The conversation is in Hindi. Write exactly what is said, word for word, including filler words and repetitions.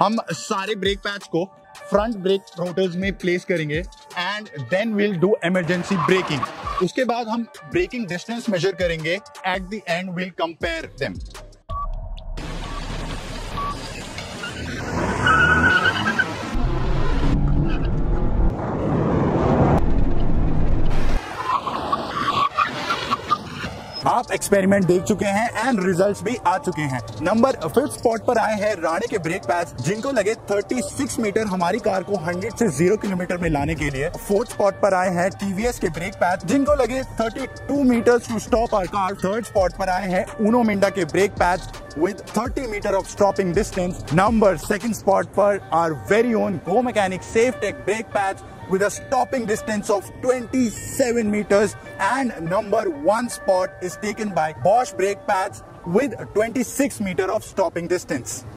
हम सारे ब्रेक पैड्स को फ्रंट ब्रेक रोटर्स में प्लेस करेंगे and then will do emergency braking. उसके बाद हम ब्रेकिंग डिस्टेंस मेजर करेंगे। At the end will compare them. आप एक्सपेरिमेंट देख चुके हैं एंड रिजल्ट्स भी आ चुके हैं। नंबर फिफ्थ स्पॉट पर आए हैं राणे के ब्रेक पैड्स, जिनको लगे छत्तीस मीटर हमारी कार को सौ से जीरो किलोमीटर में लाने के लिए। फोर्थ स्पॉट पर आए हैं टीवीएस के ब्रेक पैड्स, जिनको लगे बत्तीस metre to stop our car. Third spot पर आए हैं उनो मिंडा के brake pads with thirty meter of stopping distance. Number second spot पर our very own Go Mechanic SafeTech brake pads with a stopping distance of twenty-seven meters, and number one spot is taken by Bosch brake pads with twenty-six meter of stopping distance.